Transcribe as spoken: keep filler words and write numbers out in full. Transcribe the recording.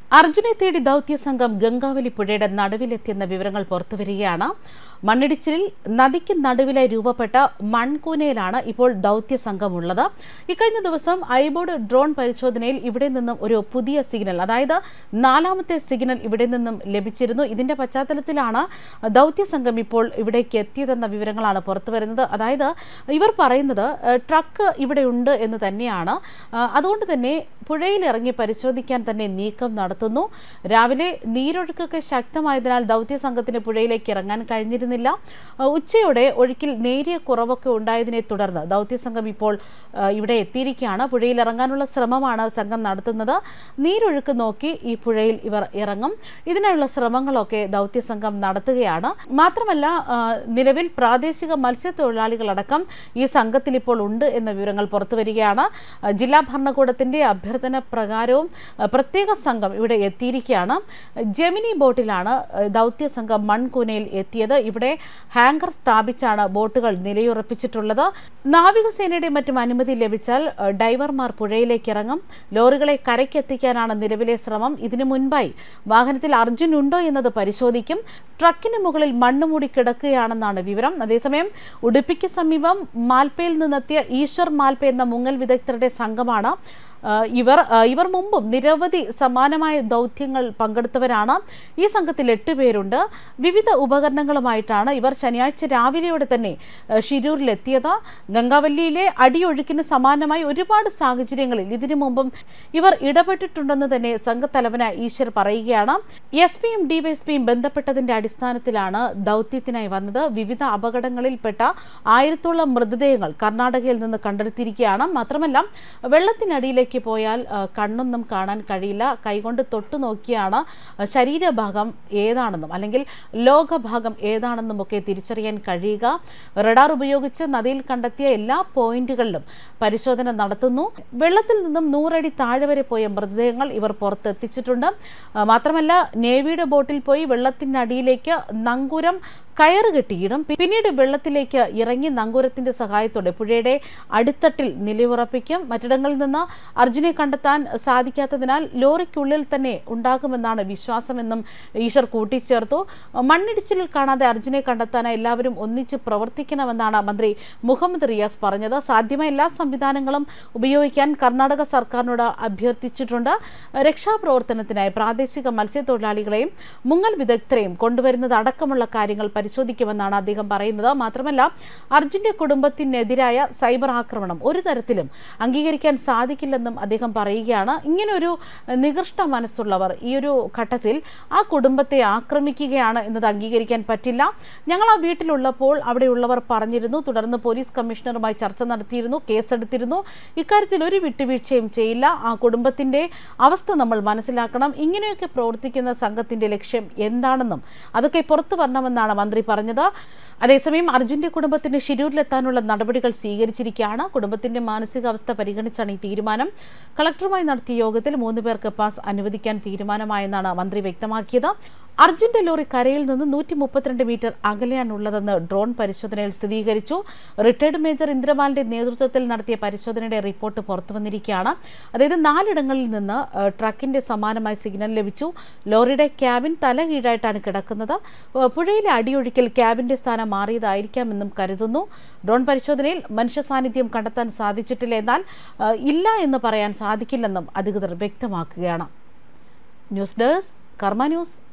അർജുനെ തേടി ദൗത്യ സംഘം ഗംഗാവലി പുഴയുടെ നടുവിലെത്തിയെന്ന വിവരങ്ങൾ പുറത്തുവരികയാണ്. മണ്ണിടിച്ചിലിൽ നദിക്ക് നടുവിലായി രൂപപ്പെട്ട മൺകൂനയിലാണ് ഇപ്പോൾ ദൗത്യ സംഘമുള്ളത്. ഇക്കഴിഞ്ഞ ദിവസം ഐബോർഡ് ഡ്രോൺ പരിശോധനയിൽ ഇവിടെ നിന്നും ഒരു പുതിയ സിഗ്നൽ, അതായത് നാലാമത്തെ സിഗ്നൽ ഇവിടെ നിന്നും ലഭിച്ചിരുന്നു. ഇതിന്റെ പശ്ചാത്തലത്തിലാണ് ദൗത്യ സംഘം ഇപ്പോൾ ഇവിടേക്ക് എത്തിയതെന്ന വിവരങ്ങളാണ് പുറത്തുവരുന്നത്. അതായത് ഇവർ പറയുന്നത് ട്രക്ക് ഇവിടെ ഉണ്ട് എന്ന് തന്നെയാണ്. അതുകൊണ്ട് തന്നെ പുഴയിൽ ഇറങ്ങി പരിശോധിക്കാൻ തന്നെ നീക്കം നടത്തുന്നു. രാവിലെ നീരൊഴുക്കൊക്കെ ശക്തമായതിനാൽ ദൗത്യ സംഘത്തിന് പുഴയിലേക്ക് ഇറങ്ങാൻ കഴിഞ്ഞിരുന്നില്ല. ഉച്ചയോടെ ഒഴുക്കിൽ നേരിയ കുറവൊക്കെ ഉണ്ടായതിനെ തുടർന്ന് ദൗത്യ സംഘം ഇപ്പോൾ ഇവിടെ എത്തിയിരിക്കുകയാണ്. പുഴയിൽ ഇറങ്ങാനുള്ള ശ്രമമാണ് സംഘം നടത്തുന്നത്. നീരൊഴുക്ക് നോക്കി ഈ പുഴയിൽ ഇവർ ഇറങ്ങും. ഇതിനായുള്ള ശ്രമങ്ങളൊക്കെ ദൗത്യ സംഘം നടത്തുകയാണ്. മാത്രമല്ല, നിലവിൽ പ്രാദേശിക മത്സ്യത്തൊഴിലാളികളടക്കം ഈ സംഘത്തിൽ ഇപ്പോൾ ഉണ്ട് എന്ന വിവരങ്ങൾ പുറത്തുവരികയാണ്. ജില്ലാ ഭരണകൂടത്തിന്റെ അഭ്യർത്ഥന പ്രകാരവും പ്രത്യേക സംഘം ഇവിടെ എത്തിയിരിക്കുകയാണ്. ജെമിനി ബോട്ടിലാണ് ദൗത്യ സംഘം മൺകൂനയിൽ എത്തിയത്. ഇവിടെ ഹാങ്കർ സ്ഥാപിച്ചാണ് ബോട്ടുകൾ നിലയുറപ്പിച്ചിട്ടുള്ളത്. നാവികസേനയുടെ മറ്റും അനുമതി ലഭിച്ചാൽ ഡൈവർമാർ പുഴയിലേക്ക് ഇറങ്ങും. ലോറികളെ കരയ്ക്കെത്തിക്കാനാണ് നിലവിലെ ശ്രമം. ഇതിനു മുൻപായി വാഹനത്തിൽ അർജുൻ ഉണ്ടോ എന്നത് പരിശോധിക്കും. ട്രക്കിന് മുകളിൽ മണ്ണ് മൂടി കിടക്കുകയാണെന്നാണ് വിവരം. അതേസമയം ഉടുപ്പിക്ക് സമീപം മാൽപ്പയിൽ നിന്നെത്തിയ ഈശ്വർ മാൽപ്പ എന്ന മുങ്ങൽ വിദഗ്ധരുടെ സംഘമാണ്. ഇവർ ഇവർ മുമ്പും നിരവധി സമാനമായ ദൗത്യങ്ങൾ പങ്കെടുത്തവരാണ്. ഈ സംഘത്തിൽ എട്ട് പേരുണ്ട്. വിവിധ ഉപകരണങ്ങളുമായിട്ടാണ് ഇവർ ശനിയാഴ്ച രാവിലെയോടെ തന്നെ ഷിരൂരിലെത്തിയത്. ഗംഗാവല്ലിയിലെ അടിയൊഴുക്കിന് സമാനമായി ഒരുപാട് സാഹചര്യങ്ങളിൽ ഇതിനു മുമ്പും ഇവർ ഇടപെട്ടിട്ടുണ്ടെന്ന് തന്നെ സംഘത്തലവനായ ഈശ്വർ പറയുകയാണ്. എസ് പിയും ഡിവൈഎസ്പിയും ബന്ധപ്പെട്ടതിന്റെ അടിസ്ഥാനത്തിലാണ് ദൗത്യത്തിനായി വന്നത്. വിവിധ അപകടങ്ങളിൽപ്പെട്ട ആയിരത്തോളം മൃതദേഹങ്ങൾ കർണാടകയിൽ നിന്ന് കണ്ടെടുത്തിരിക്കുകയാണ്. മാത്രമല്ല, വെള്ളത്തിനടിയിലേക്ക് പോയാൽ കണ്ണൊന്നും കാണാൻ കഴിയില്ല. കൈകൊണ്ട് തൊട്ടു നോക്കിയാണ് ശരീരഭാഗം ഏതാണെന്നും അല്ലെങ്കിൽ ലോകഭാഗം ഏതാണെന്നും ഒക്കെ തിരിച്ചറിയാൻ കഴിയുക. റഡാർ ഉപയോഗിച്ച് നദിയിൽ കണ്ടെത്തിയ എല്ലാ പോയിന്റുകളിലും പരിശോധന നടത്തുന്നു. വെള്ളത്തിൽ നിന്നും നൂറടി താഴെ വരെ പോയ മൃതദേഹങ്ങൾ ഇവർ പുറത്തെത്തിച്ചിട്ടുണ്ട്. മാത്രമല്ല, നേവിയുടെ ബോട്ടിൽ പോയി വെള്ളത്തിനടിയിലേക്ക് നങ്കൂരം കയറ് കെട്ടിയിടും. പിന്നീട് വെള്ളത്തിലേക്ക് ഇറങ്ങി നങ്കൂരത്തിന്റെ സഹായത്തോടെ പുഴയുടെ അടിത്തട്ടിൽ നിലയുറപ്പിക്കും. മറ്റിടങ്ങളിൽ നിന്ന് അർജുനെ കണ്ടെത്താൻ സാധിക്കാത്തതിനാൽ ലോറിക്കുള്ളിൽ തന്നെ ഉണ്ടാകുമെന്നാണ് വിശ്വാസമെന്നും ഈശ്വർ കൂട്ടിച്ചേർത്തു. മണ്ണിടിച്ചിലിൽ കാണാതെ അർജുനെ കണ്ടെത്താനായി എല്ലാവരും ഒന്നിച്ച് പ്രവർത്തിക്കണമെന്നാണ് മന്ത്രി മുഹമ്മദ് റിയാസ് പറഞ്ഞത്. സാധ്യമായ എല്ലാ സംവിധാനങ്ങളും ഉപയോഗിക്കാൻ കർണാടക സർക്കാരിനോട് അഭ്യർത്ഥിച്ചിട്ടുണ്ട്. രക്ഷാപ്രവർത്തനത്തിനായി പ്രാദേശിക മത്സ്യത്തൊഴിലാളികളെയും മുങ്ങൽ വിദഗ്ധരെയും കൊണ്ടുവരുന്നത് അടക്കമുള്ള കാര്യങ്ങൾ പരിശോധിക്കുമെന്നാണ് അദ്ദേഹം പറയുന്നത്. മാത്രമല്ല, അർജുന്റെ കുടുംബത്തിനെതിരായ സൈബർ ആക്രമണം ഒരു തരത്തിലും അംഗീകരിക്കാൻ സാധിക്കില്ലെന്നും അദ്ദേഹം പറയുകയാണ്. ഇങ്ങനൊരു നികൃഷ്ട മനസ്സുള്ളവർ ഈ ഒരു ഘട്ടത്തിൽ ആ കുടുംബത്തെ ആക്രമിക്കുകയാണ് എന്നത് അംഗീകരിക്കാൻ പറ്റില്ല. ഞങ്ങൾ ആ വീട്ടിലുള്ളപ്പോൾ അവിടെയുള്ളവർ പറഞ്ഞിരുന്നു. തുടർന്ന് പോലീസ് കമ്മീഷണറുമായി ചർച്ച നടത്തിയിരുന്നു, കേസെടുത്തിരുന്നു. ഇക്കാര്യത്തിൽ ഒരു വിട്ടുവീഴ്ചയും ചെയ്യില്ല. ആ കുടുംബത്തിന്റെ അവസ്ഥ നമ്മൾ മനസ്സിലാക്കണം. ഇങ്ങനെയൊക്കെ പ്രവർത്തിക്കുന്ന സംഘത്തിന്റെ ലക്ഷ്യം എന്താണെന്നും അതൊക്കെ പുറത്തു വരണമെന്നാണ് മന്ത്രി പറഞ്ഞത്. അതേസമയം അർജുന്റെ കുടുംബത്തിന് ഷിരൂരിലെത്താനുള്ള നടപടികൾ സ്വീകരിച്ചിരിക്കുകയാണ്. കുടുംബത്തിന്റെ മാനസികാവസ്ഥ പരിഗണിച്ചാണ് ഈ തീരുമാനം. കളക്ടറുമായി നടത്തിയ യോഗത്തിൽ മൂന്ന് പേർക്ക് പാസ് അനുവദിക്കാൻ തീരുമാനമായെന്നാണ് മന്ത്രി വ്യക്തമാക്കിയത്. അർജുന്റെ ലോറി കരയിൽ നിന്ന് നൂറ്റി മുപ്പത്തിരണ്ട് മീറ്റർ അകലെയാണുള്ളതെന്ന് ഡ്രോൺ പരിശോധനയിൽ സ്ഥിരീകരിച്ചു. റിട്ടയർഡ് മേജർ ഇന്ദ്രപാലിന്റെ നേതൃത്വത്തിൽ നടത്തിയ പരിശോധനയുടെ റിപ്പോർട്ട് പുറത്തുവന്നിരിക്കുകയാണ്. അതായത് നാലിടങ്ങളിൽ നിന്ന് ട്രക്കിന്റെ സമാനമായ സിഗ്നൽ ലഭിച്ചു. ലോറിയുടെ ക്യാബിൻ തല കീഴായിട്ടാണ് കിടക്കുന്നത്. പുഴയിലെ അടിയൊഴുക്കിൽ ക്യാബിന്റെ സ്ഥാനം മാറിയതായിരിക്കാമെന്നും കരുതുന്നു. ഡ്രോൺ പരിശോധനയിൽ മനുഷ്യ സാന്നിധ്യം കണ്ടെത്താൻ സാധിച്ചിട്ടില്ല, എന്നാൽ ഇല്ല എന്ന് പറയാൻ സാധിക്കില്ലെന്നും അധികൃതർ വ്യക്തമാക്കുകയാണ്. News desk Karma news.